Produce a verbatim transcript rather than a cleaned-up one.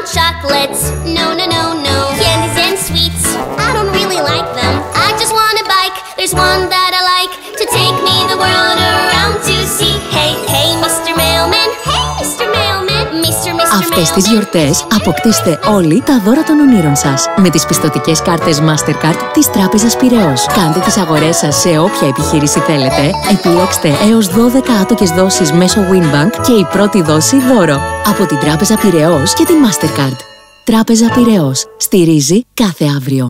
chocolates. No, no, no, no. Candies and sweets, I don't really like them. I just want a bike. There's one that I like to take me the world around to see. Hey, hey, Mister Mailman. Hey, Mister Mailman. Mister Mister Αυτές τις γιορτές αποκτήστε όλοι τα δώρα των ονείρων σας με τις πιστωτικές κάρτες MasterCard της Τράπεζας Πειραιώς. Κάντε τις αγορές σας σε όποια επιχείρηση θέλετε, επιλέξτε έως δώδεκα άτοκες δόσεις μέσω Winbank και η πρώτη δόση δώρο από την Τράπεζα Πειραιώς και την MasterCard. Τράπεζα Πειραιώς. Στηρίζει κάθε αύριο.